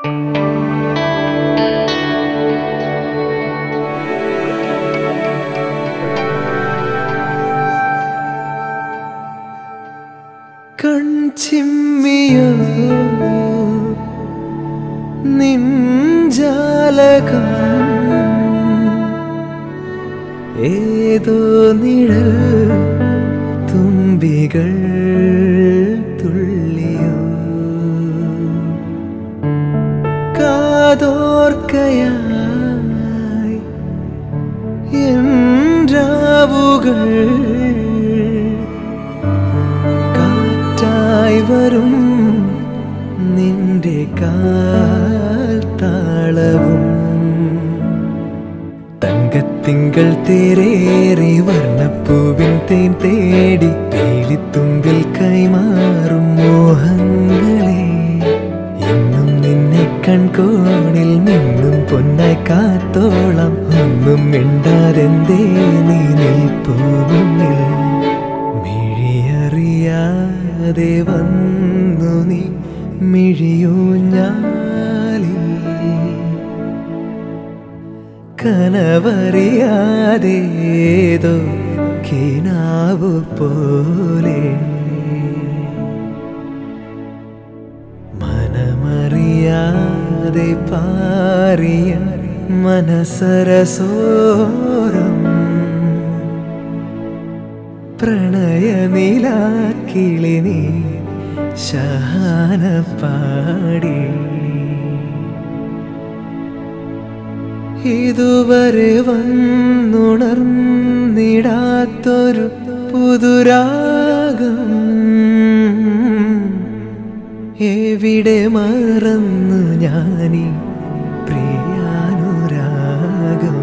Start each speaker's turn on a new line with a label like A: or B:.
A: കൺചിമ്മിയോ നിൻജാലകം ഏതോ നിഴൽ തുമ്പികൾ തുള്ളിയോ കാതോർക്കയായി എൻ രാവുകൾ കാറ്റായി വരും നിന്റെ കാൽ താളവും തങ്കത്തിങ്കൾ തേരേറി വർണ്ണപ്പൂവിൻ തേൻ തേടി പേലിത്തുമ്പിൽ കൈമാറും മോഹങ്ങളെ എന്നും നിന്നെ കൺകോണിൽ നിന്നും പൊന്നായി കാത്തോളം ഒന്നും മിണ്ടാതെന്തേ നീ നിൽപ്പൂ മുന്നിൽ മിഴിയറിയാതെ വന്നു നീ മിഴിയൂഞ്ഞാലിൽ കനവറിയാതേതോ കിനാവു പോലെ മനമറിയാതെ പാറിയ മനസരസോരം പ്രണയനിലാക്കിളി നീ ശാന പാടി ഇതുവരെ വന്നുണർന്നിടാത്തൊരു പുതുരാഗം എവിടെ മറന്നു ഞാനീ പ്രിയാനുരാഗം